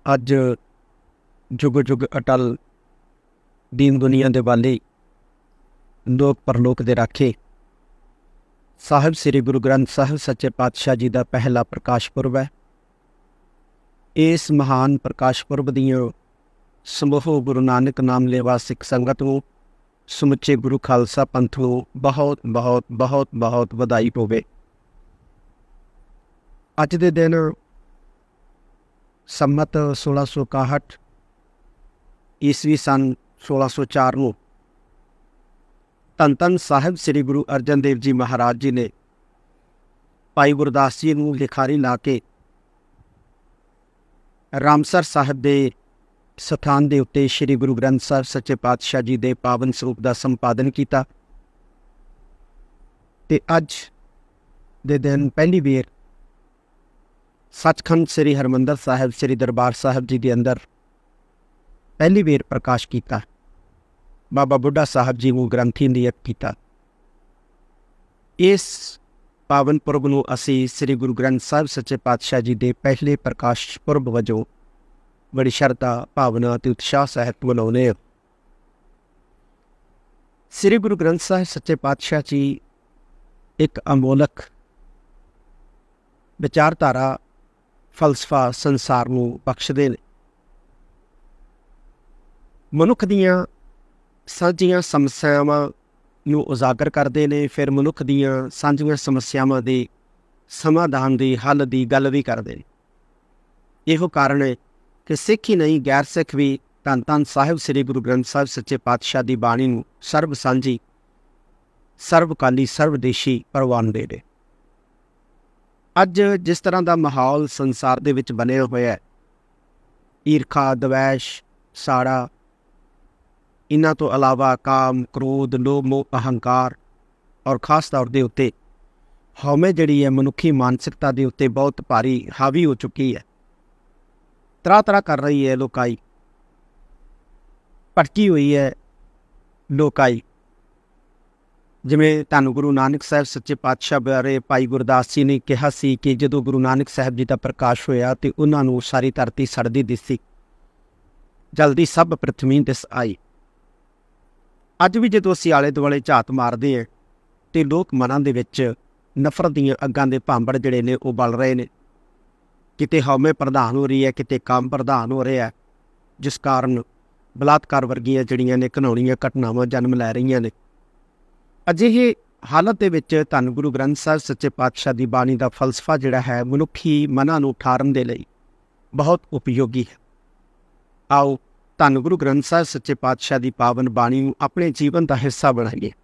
ਅੱਜ जुग जुग अटल दीन दुनिया दे वाली लोक परलोक दे राखे साहिब श्री गुरु ग्रंथ साहिब सच्चे पातशाह जी का पहला प्रकाश पुरब है। इस महान प्रकाश पुरब दियां समूह गुरु नानक नाम लेवा सिख संगत को समुचे गुरु खालसा पंथ को बहुत बहुत बहुत बहुत बधाई होवे। अज दे दिन संमत 1661 ईस्वी सन 1604 को धन धन साहिब श्री गुरु अर्जन देव जी महाराज जी ने भाई गुरदास जी को लिखारी ला के रामसर साहिब के स्थान के उत्ते श्री गुरु ग्रंथ साहिब सच्चे पातशाह जी के पावन स्वरूप का संपादन किया। ते अज दे दिन पहली बेर सचखंड श्री हरमंदर साहिब श्री दरबार साहिब जी के अंदर पहली बेर प्रकाश किया। बाबा बुढ़ा साहब जी को ग्रंथी नियत किया। इस पावन पुरब को असी श्री गुरु ग्रंथ साहिब सच्चे पातशाह जी के पहले प्रकाश पुरब वजों बड़ी श्रद्धा भावना ते उत्साह सहित मनाउने। श्री गुरु ग्रंथ साहिब सच्चे पातशाह जी एक अमोलक विचारधारा फलसफा संसार को बख्शदे ने। मनुख दियां साझियां समस्यावां नूं उजागर करते हैं, फिर मनुख दियां साझियां समस्यावां दे समाधान दी हल की गल भी करते हैं। इहो कारण है कि सिख ही नहीं गैर सिख भी धन धन साहिब श्री गुरु ग्रंथ साहिब सच्चे पातशाह की बाणी नूं सर्ब सांझी सर्वकाली सर्वदेशी प्रवानदे ने। अज जिस तरह का माहौल संसार दे विच बनिया होया है, ईरखा द्वेष साड़ा, इन्हां तो अलावा काम क्रोध लोभ मोह अहंकार और खास तौर के उत्ते हौमे जिहड़ी है मनुखी मानसिकता के उत्ते बहुत भारी हावी हो चुकी है। तरह तरह कर रही है लोकाई, भटकी हुई है लोकाई। जिमें धन गुरु नानक साहब सच्चे पातशाह बारे भाई गुरदास जी ने कहा सी कि जदों गुरु नानक साहब जी का प्रकाश होया तो उन्होंने सारी धरती सड़दी दिसी, जल्दी सब पृथ्वी दिस आई। अज भी जो असी आले दुआले झात मारते हैं तो लोग मनां दे विच नफरत दीआं अग्गां दे भांबड़ जिहड़े ने वो बल रहे हैं। किते हौमे प्रधान हो रही है, किते काम प्रधान हो रहा है, जिस कारण बलात्कार वर्गियां जिहड़ियां ने घिनौणियां घटनावां जन्म लै रही ने। अजिहे हालत दे विच धन गुरु ग्रंथ साहिब सच्चे पातशाह की बाणी का फलसफा जिहड़ा है मनुखी मनां नूं ठारन दे लई बहुत उपयोगी है। आओ धन गुरु ग्रंथ साहिब सच्चे पातशाह की पावन बाणी नूं अपने जीवन का हिस्सा बनाइए।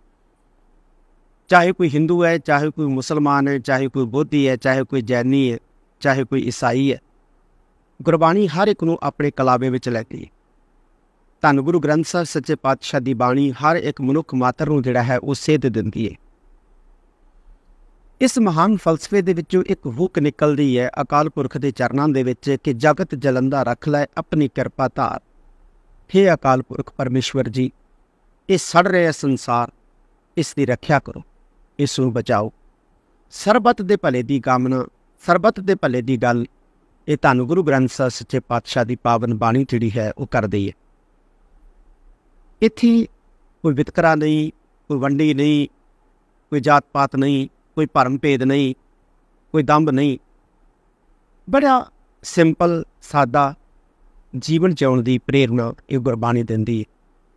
चाहे कोई हिंदू है, चाहे कोई मुसलमान है, चाहे कोई बोधी है, चाहे कोई जैनी है, चाहे कोई ईसाई है, गुरबाणी हर एक नूं अपने कलावे विच लै गई। धन गुरु ग्रंथ साहिब सच्चे पातशाह की बाणी हर एक मनुख मात्र नूं जिहड़ा है वो सेध दिंदी है। इस महान फलसफे दे विचों एक हुक निकलदी है अकाल पुरख के चरनां दे विच कि जगत जलंदा रख लै अपनी किरपा धार। हे अकाल पुरख परमेश्वर जी, ये सड़ रहा संसार, इसकी रख्या करो, इसनूं बचाओ। सरबत दे भले की कामना, सरबत दे भले की गल ये धन गुरु ग्रंथ साहिब सच्चे पातशाह की पावन बाणी जिहड़ी है वो करदी है। इत्थे कोई वितकरा नहीं, कोई वंडी नहीं, कोई जात पात नहीं, कोई भरम भेद नहीं, कोई दंभ नहीं। बड़ा सिंपल सादा जीवन जिउण की प्रेरणा ये गुरबाणी दिंदी है।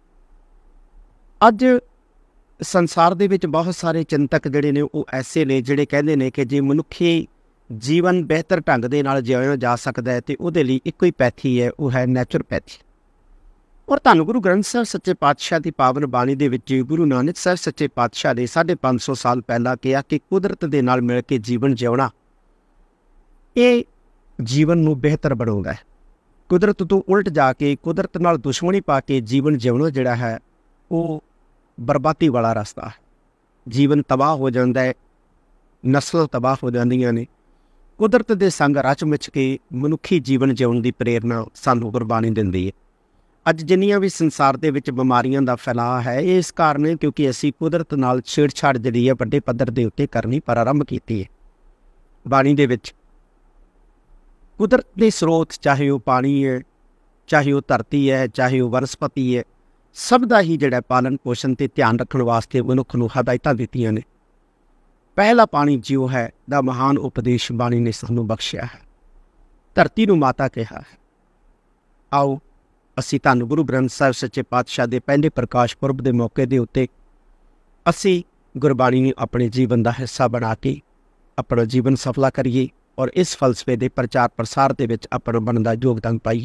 अज संसार दे विच बहुत सारे चिंतक जिहड़े ने वो ऐसे ने जिहड़े कहंदे ने कि जे मनुखी जीवन बेहतर ढंग दे नाल जिउया जा सकदा है तो उहदे लई इक्को ही पैथी है, वो है नैचुरोपैथी। और धन गुरु ग्रंथ साहिब सच्चे पातशाह की पावन बाणी दे विच गुरु नानक साहिब सच्चे पातशाह ने 550 साल पहला कहा कि कुदरत दे नाल मिल के जीवन जिउणा ये जीवन नूं बेहतर बनाउंदा है। कुदरत तो उलट जाके कुदरत नाल दुश्मनी पा के जीवन जिउणा जिहड़ा है वो बर्बादी वाला रास्ता है। जीवन तबाह हो जाता है, नस्ल तबाह हो जांदियां ने। कुदरत दे संग रच मिच के मनुखी जीवन जिउण की प्रेरणा सानूं गुरबाणी दिंदी है। अज जिन्नियां भी संसार दे विच बीमारियां दा फैलाव है ये इस कारण है क्योंकि असी कुदरत नाल छेड़छाड़ जिहड़ी है वड्डे पद्धर दे उत्ते करनी प्रारंभ कीती है। बाणी दे विच ਕੁਦਰਤ ਦੇ ਸਰੋਤ, ਚਾਹੇ ਉਹ ਪਾਣੀ ਹੈ, ਚਾਹੇ ਉਹ ਧਰਤੀ ਹੈ, ਚਾਹੇ ਉਹ ਵਨਸਪਤੀ ਹੈ, ਸਭ ਦਾ ਹੀ ਜਿਹੜਾ ਪਾਲਣ ਪੋਸ਼ਣ ਅਤੇ ਧਿਆਨ ਰੱਖਣ ਵਾਸਤੇ ਮਨੁੱਖ ਨੂੰ ਹਦਾਇਤਾਂ ਦਿੱਤੀਆਂ ਨੇ। ਪਹਿਲਾ ਪਾਣੀ ਜਿਉ ਹੈ ਦਾ ਮਹਾਨ ਉਪਦੇਸ਼ ਬਾਣੀ ਨੇ ਸਾਨੂੰ ਬਖਸ਼ਿਆ ਹੈ। ਧਰਤੀ ਨੂੰ ਮਾਤਾ ਕਿਹਾ ਹੈ। ਆਓ ਅਸੀਂ ਧੰਨ ਗੁਰੂ ਗ੍ਰੰਥ ਸਾਹਿਬ ਸੱਚੇ ਪਾਤਸ਼ਾਹ ਦੇ ਪਹਿਲੇ ਪ੍ਰਕਾਸ਼ ਪੁਰਬ ਦੇ ਮੌਕੇ ਦੇ ਉੱਤੇ ਅਸੀਂ ਗੁਰਬਾਣੀ ਨੂੰ ਆਪਣੇ ਜੀਵਨ ਦਾ ਹਿੱਸਾ ਬਣਾ ਕੇ ਆਪਣਾ ਜੀਵਨ ਸਫਲਾ ਕਰੀਏ ਔਰ ਇਸ ਫਲਸਫੇ ਦੇ ਪ੍ਰਚਾਰ ਪ੍ਰਸਾਰ ਦੇ ਵਿੱਚ ਆਪਣਾ ਬਣਦਾ ਯੋਗਦਾਨ ਪਾਈਏ।